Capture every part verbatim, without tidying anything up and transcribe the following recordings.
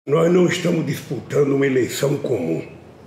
Nós não estamos disputando uma eleição comum.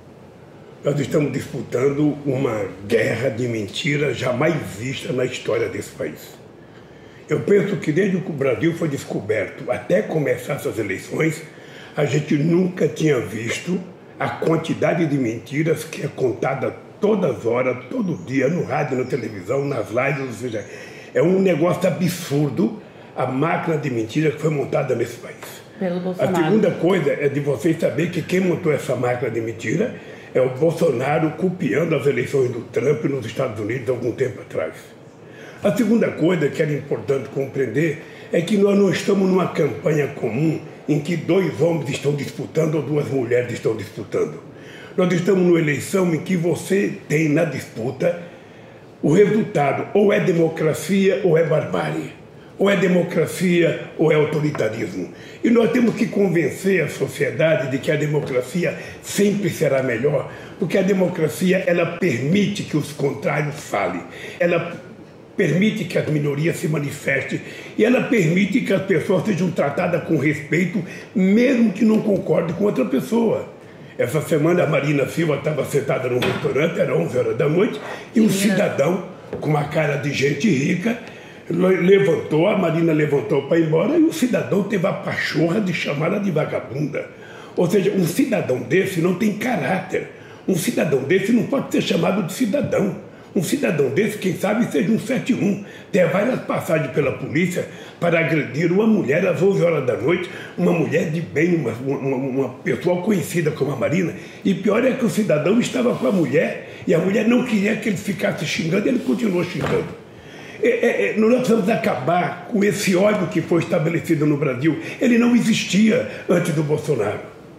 Nós estamos disputando uma guerra de mentiras jamais vista na história desse país. Eu penso que desde que o Brasil foi descoberto até começar essas eleições, a gente nunca tinha visto a quantidade de mentiras que é contada todas as horas, todo dia, no rádio, na televisão, nas lives, ou seja, é um negócio absurdo a máquina de mentiras que foi montada nesse país. Pelo Bolsonaro. A segunda coisa é de vocês saberem que quem montou essa máquina de mentira é o Bolsonaro copiando as eleições do Trump nos Estados Unidos há algum tempo atrás. A segunda coisa que era importante compreender é que nós não estamos numa campanha comum em que dois homens estão disputando ou duas mulheres estão disputando. Nós estamos numa eleição em que você tem na disputa o resultado ou é democracia ou é barbárie. Ou é democracia ou é autoritarismo. E nós temos que convencer a sociedade de que a democracia sempre será melhor, porque a democracia ela permite que os contrários falem, ela permite que as minorias se manifestem e ela permite que as pessoas sejam tratadas com respeito, mesmo que não concordem com outra pessoa. Essa semana a Marina Silva estava sentada num restaurante, era onze horas da noite, e um cidadão com uma cara de gente rica levantou, a Marina levantou para ir embora e o cidadão teve a pachorra de chamá-la de vagabunda. Ou seja, um cidadão desse não tem caráter. Um cidadão desse não pode ser chamado de cidadão. Um cidadão desse, quem sabe, seja um sete um. Tem várias passagens pela polícia para agredir uma mulher às onze horas da noite, uma mulher de bem, uma, uma, uma pessoa conhecida como a Marina. E pior é que o cidadão estava com a mulher e a mulher não queria que ele ficasse xingando e ele continuou xingando. É, é, é, nós precisamos acabar com esse ódio que foi estabelecido no Brasil. Ele não existia antes do Bolsonaro.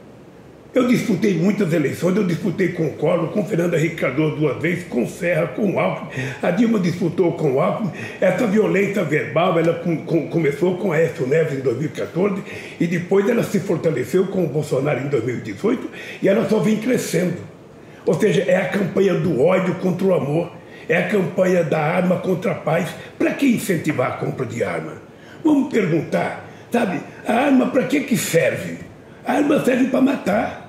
Eu disputei muitas eleições, eu disputei com o Collor, com Fernando Henrique Cardoso duas vezes, com Serra, com o Alckmin. A Dilma disputou com o Alckmin. Essa violência verbal ela com, com, começou com Aécio Neves em dois mil e quatorze e depois ela se fortaleceu com o Bolsonaro em dois mil e dezoito e ela só vem crescendo. Ou seja, é a campanha do ódio contra o amor. É a campanha da arma contra a paz. Para que incentivar a compra de arma? Vamos perguntar, sabe, a arma para que que serve? A arma serve para matar.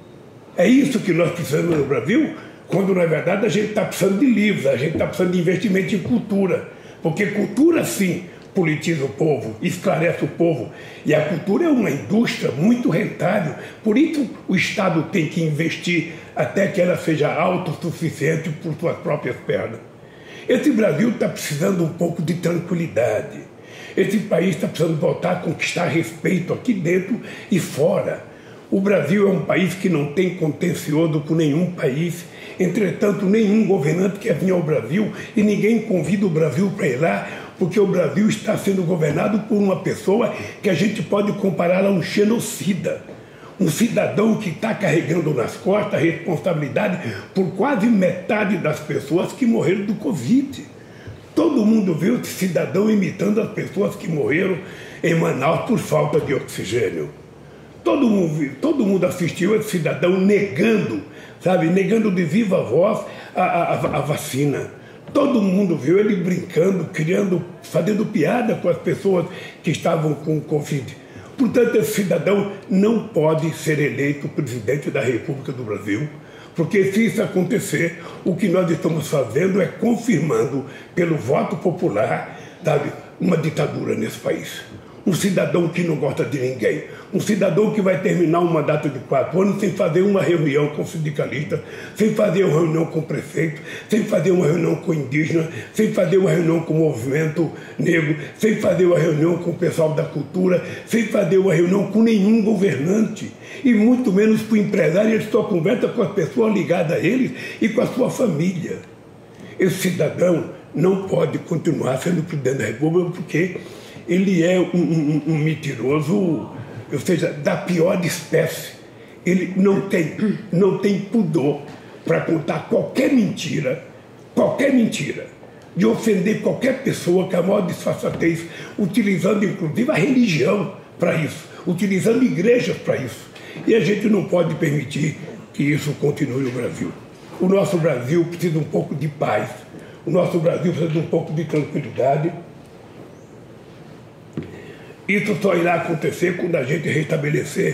É isso que nós precisamos no Brasil, quando na verdade a gente está precisando de livros, a gente está precisando de investimento em cultura. Porque cultura sim politiza o povo, esclarece o povo. E a cultura é uma indústria muito rentável. Por isso o Estado tem que investir até que ela seja autossuficiente por suas próprias pernas. Esse Brasil está precisando um pouco de tranquilidade. Esse país está precisando voltar a conquistar respeito aqui dentro e fora. O Brasil é um país que não tem contencioso com nenhum país. Entretanto, nenhum governante quer vir ao Brasil e ninguém convida o Brasil para ir lá, porque o Brasil está sendo governado por uma pessoa que a gente pode comparar a um genocida. Um cidadão que está carregando nas costas a responsabilidade por quase metade das pessoas que morreram do Covid. Todo mundo viu esse cidadão imitando as pessoas que morreram em Manaus por falta de oxigênio. Todo mundo, viu, todo mundo assistiu esse cidadão negando, sabe, negando de viva voz a, a, a vacina. Todo mundo viu ele brincando, criando, fazendo piada com as pessoas que estavam com Covid. Portanto, esse cidadão não pode ser eleito presidente da República do Brasil, porque se isso acontecer, o que nós estamos fazendo é confirmando, pelo voto popular, sabe, uma ditadura nesse país. Um cidadão que não gosta de ninguém, um cidadão que vai terminar um mandato de quatro anos sem fazer uma reunião com o sindicalista, sem fazer uma reunião com o prefeito, sem fazer uma reunião com o indígena, sem fazer uma reunião com o movimento negro, sem fazer uma reunião com o pessoal da cultura, sem fazer uma reunião com nenhum governante, e muito menos com o empresário. Ele só conversa com as pessoas ligadas a eles e com a sua família. Esse cidadão não pode continuar sendo presidente da República porque ele é um, um, um mentiroso, ou seja, da pior espécie. Ele não tem, não tem pudor para contar qualquer mentira, qualquer mentira, de ofender qualquer pessoa com a maior disfarçatez, utilizando inclusive a religião para isso, utilizando igrejas para isso. E a gente não pode permitir que isso continue no Brasil. O nosso Brasil precisa um pouco de paz, o nosso Brasil precisa de um pouco de tranquilidade. Isso só irá acontecer quando a gente restabelecer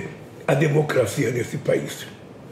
a democracia nesse país.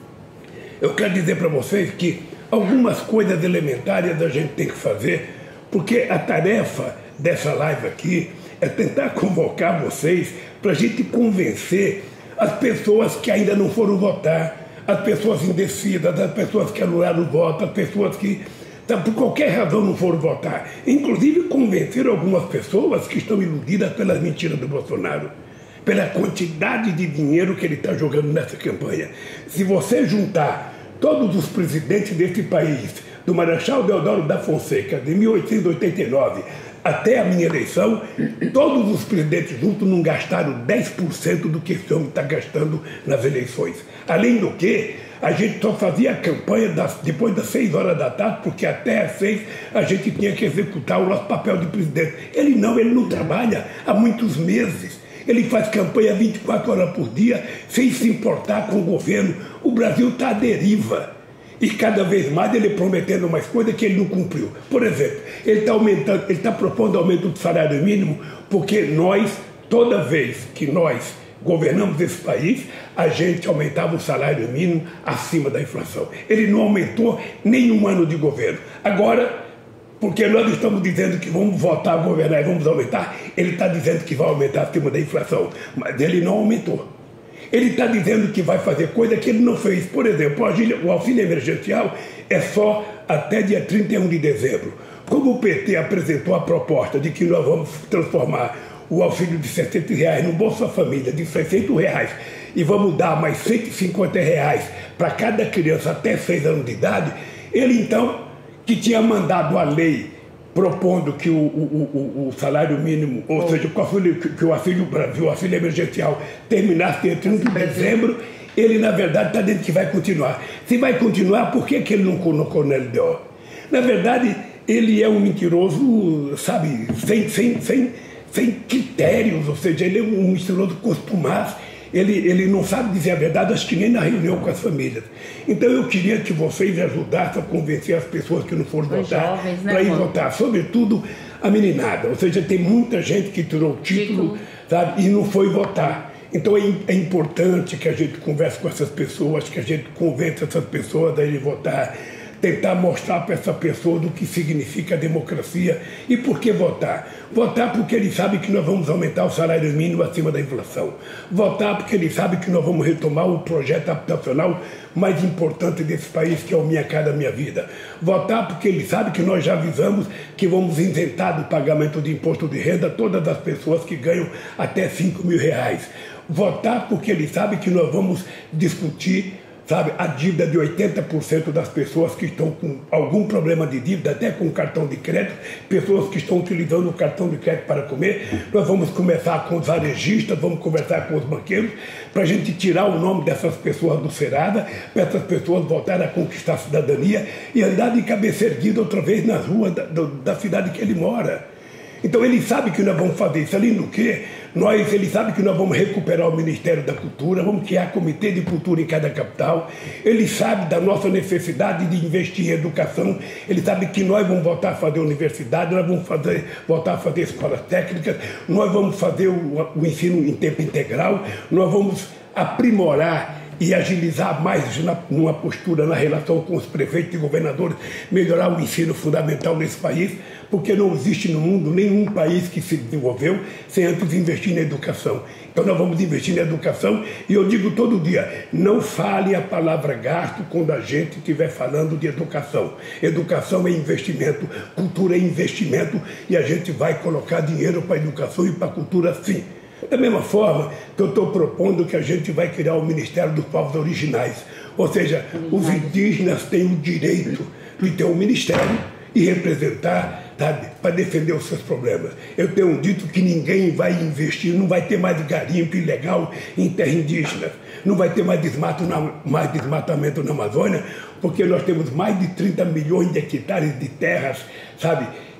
Eu quero dizer para vocês que algumas coisas elementares a gente tem que fazer, porque a tarefa dessa live aqui é tentar convocar vocês para a gente convencer as pessoas que ainda não foram votar, as pessoas indecisas, as pessoas que anularam o voto, as pessoas que, tá, por qualquer razão, não foram votar. Inclusive convencer algumas pessoas que estão iludidas pelas mentiras do Bolsonaro, pela quantidade de dinheiro que ele está jogando nessa campanha. Se você juntar todos os presidentes desse país, do Marechal Deodoro da Fonseca, de mil oitocentos e oitenta e nove até a minha eleição, todos os presidentes juntos não gastaram dez por cento do que esse homem está gastando nas eleições. Além do que, a gente só fazia a campanha das, depois das seis horas da tarde, porque até às seis a gente tinha que executar o nosso papel de presidente. Ele não, ele não trabalha há muitos meses. Ele faz campanha vinte e quatro horas por dia, sem se importar com o governo. O Brasil está à deriva. E cada vez mais ele prometendo mais coisas que ele não cumpriu. Por exemplo, ele está aumentando, ele está propondo aumento do salário mínimo, porque nós, toda vez que nós governamos esse país, a gente aumentava o salário mínimo acima da inflação. Ele não aumentou nenhum ano de governo. Agora, porque nós estamos dizendo que vamos voltar a governar e vamos aumentar, ele está dizendo que vai aumentar acima da inflação, mas ele não aumentou. Ele está dizendo que vai fazer coisa que ele não fez. Por exemplo, o auxílio emergencial é só até dia trinta e um de dezembro. Como o P T apresentou a proposta de que nós vamos transformar o auxílio de sessenta reais no Bolsa Família de seiscentos reais e vamos dar mais cento e cinquenta reais para cada criança até seis anos de idade, ele então, que tinha mandado a lei propondo que o, o, o, o salário mínimo, ou oh. seja, que o, auxílio, que o auxílio Brasil, o auxílio emergencial terminasse em trinta de dezembro, ele na verdade está dizendo que vai continuar. Se vai continuar, por que, que ele não colocou na L D O? Na verdade, ele é um mentiroso, sabe, sem, sem, sem, sem critérios, ou seja, ele é um mentiroso costumaz. Ele, ele não sabe dizer a verdade, acho que nem na reunião com as famílias. Então eu queria que vocês ajudassem a convencer as pessoas que não foram Os votar jovens, né, para ir mano? votar, sobretudo a meninada. Ou seja, tem muita gente que tirou o título, título. Sabe, e não foi votar. Então é, é importante que a gente converse com essas pessoas, que a gente convença essas pessoas a ir votar, tentar mostrar para essa pessoa do que significa a democracia. E por que votar? Votar porque ele sabe que nós vamos aumentar o salário mínimo acima da inflação. Votar porque ele sabe que nós vamos retomar o projeto habitacional mais importante desse país, que é o Minha Casa Minha Vida. Votar porque ele sabe que nós já avisamos que vamos isentar do pagamento de imposto de renda todas as pessoas que ganham até cinco mil reais. Votar porque ele sabe que nós vamos discutir, sabe, a dívida de oitenta por cento das pessoas que estão com algum problema de dívida, até com cartão de crédito, pessoas que estão utilizando o cartão de crédito para comer. Nós vamos começar com os varejistas, vamos conversar com os banqueiros, para a gente tirar o nome dessas pessoas do Serasa, para essas pessoas voltarem a conquistar a cidadania e andar de cabeça erguida outra vez nas ruas da, da cidade que ele mora. Então ele sabe que nós vamos fazer isso. Além do que, nós, ele sabe que nós vamos recuperar o Ministério da Cultura, vamos criar comitê de cultura em cada capital. Ele sabe da nossa necessidade de investir em educação. Ele sabe que nós vamos voltar a fazer universidade, nós vamos fazer, voltar a fazer escolas técnicas, nós vamos fazer o, o ensino em tempo integral, nós vamos aprimorar e agilizar mais na, numa postura na relação com os prefeitos e governadores, melhorar o ensino fundamental nesse país, porque não existe no mundo nenhum país que se desenvolveu sem antes investir na educação. Então nós vamos investir na educação e eu digo todo dia, não fale a palavra gasto quando a gente estiver falando de educação. Educação é investimento, cultura é investimento e a gente vai colocar dinheiro para a educação e para a cultura sim. Da mesma forma que eu estou propondo que a gente vai criar o Ministério dos Povos Originais. Ou seja, os indígenas têm o direito de ter um ministério e representar, sabe, para defender os seus problemas. Eu tenho dito que ninguém vai investir, não vai ter mais garimpo ilegal em terra indígena, não vai ter mais, desmato na, mais desmatamento na Amazônia, porque nós temos mais de trinta milhões de hectares de terras, sabe,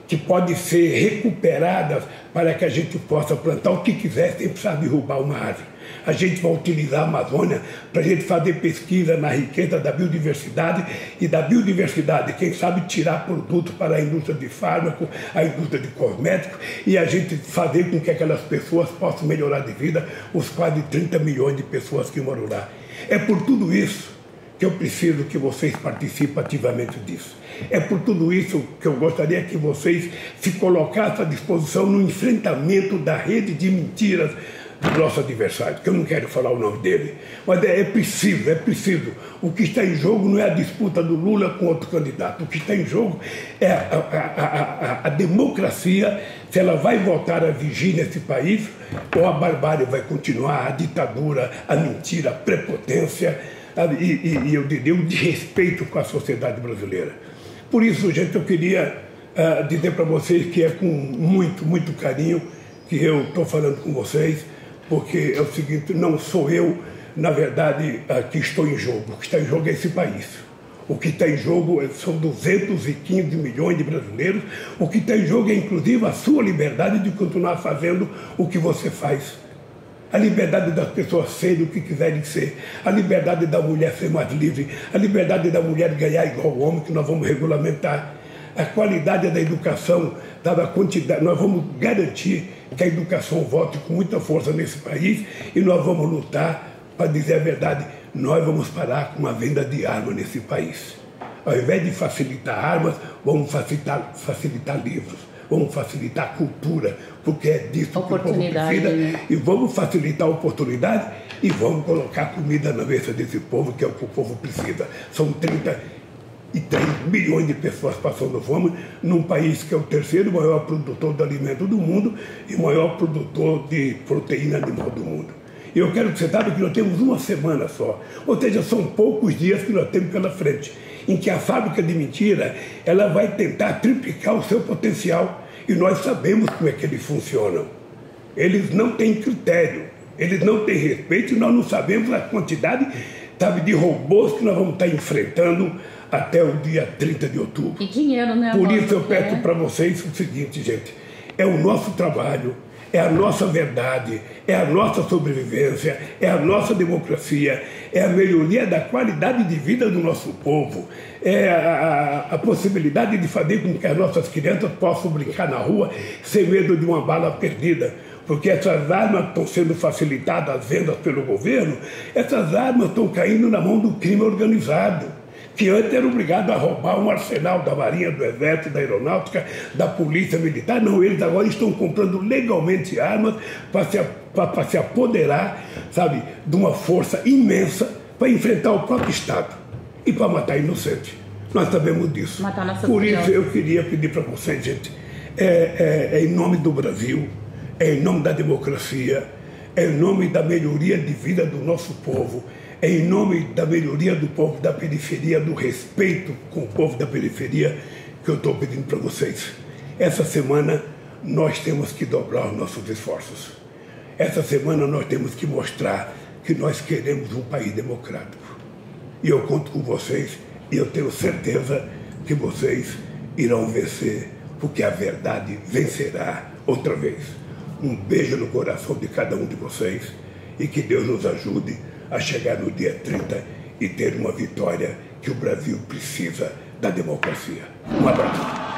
que podem ser recuperadas para que a gente possa plantar o que quiser sem precisar derrubar uma árvore. A gente vai utilizar a Amazônia para a gente fazer pesquisa na riqueza da biodiversidade e da biodiversidade, quem sabe tirar produtos para a indústria de fármaco, a indústria de cosméticos e a gente fazer com que aquelas pessoas possam melhorar de vida, os quase trinta milhões de pessoas que moram lá. É por tudo isso que eu preciso que vocês participem ativamente disso. É por tudo isso que eu gostaria que vocês se colocassem à disposição no enfrentamento da rede de mentiras do nosso adversário, que eu não quero falar o nome dele, mas é, é preciso, é preciso. O que está em jogo não é a disputa do Lula com outro candidato, o que está em jogo é a, a, a, a, a democracia, se ela vai voltar a vigir nesse país, ou a barbárie vai continuar, a ditadura, a mentira, a prepotência, e, e, e eu diria o desrespeito com a sociedade brasileira. Por isso, gente, eu queria uh, dizer para vocês que é com muito, muito carinho que eu estou falando com vocês, porque é o seguinte, não sou eu, na verdade, uh, que estou em jogo. O que está em jogo é esse país. O que está em jogo são duzentos e quinze milhões de brasileiros. O que está em jogo é, inclusive, a sua liberdade de continuar fazendo o que você faz. A liberdade das pessoas serem o que quiserem ser, a liberdade da mulher ser mais livre, a liberdade da mulher ganhar igual ao homem, que nós vamos regulamentar, a qualidade da educação, da quantidade, nós vamos garantir que a educação volte com muita força nesse país e nós vamos lutar, para dizer a verdade, nós vamos parar com a venda de armas nesse país. Ao invés de facilitar armas, vamos facilitar, facilitar livros. Vamos facilitar a cultura, porque é disso que o povo precisa, né? E vamos facilitar a oportunidade e vamos colocar comida na mesa desse povo, que é o que o povo precisa. São trinta e três milhões de pessoas passando fome num país que é o terceiro maior produtor de alimento do mundo e o maior produtor de proteína animal do mundo. E eu quero que você saiba que nós temos uma semana só, ou seja, são poucos dias que nós temos pela frente, em que a fábrica de mentira ela vai tentar triplicar o seu potencial. E nós sabemos como é que eles funcionam. Eles não têm critério, eles não têm respeito e nós não sabemos a quantidade, sabe, de robôs que nós vamos estar enfrentando até o dia trinta de outubro. E dinheiro, né? Por isso eu peço para vocês o seguinte, gente, é o nosso trabalho, é a nossa verdade, é a nossa sobrevivência, é a nossa democracia, é a melhoria da qualidade de vida do nosso povo, é a, a, a possibilidade de fazer com que as nossas crianças possam brincar na rua sem medo de uma bala perdida. Porque essas armas que estão sendo facilitadas as vendas pelo governo, essas armas estão caindo na mão do crime organizado, que antes era obrigado a roubar um arsenal da Marinha, do Exército, da Aeronáutica, da Polícia Militar. Não, eles agora estão comprando legalmente armas para se, para se apoderar, sabe, de uma força imensa para enfrentar o próprio Estado e para matar inocente. Nós sabemos disso. Matar nossa Por criança. isso eu queria pedir para vocês, gente, é, é, é em nome do Brasil, é em nome da democracia, é em nome da melhoria de vida do nosso povo, é em nome da melhoria do povo da periferia, do respeito com o povo da periferia, que eu estou pedindo para vocês. Essa semana nós temos que dobrar os nossos esforços. Essa semana nós temos que mostrar que nós queremos um país democrático. E eu conto com vocês e eu tenho certeza que vocês irão vencer, porque a verdade vencerá outra vez. Um beijo no coração de cada um de vocês e que Deus nos ajude a chegar no dia trinta e ter uma vitória que o Brasil precisa da democracia. Um abraço.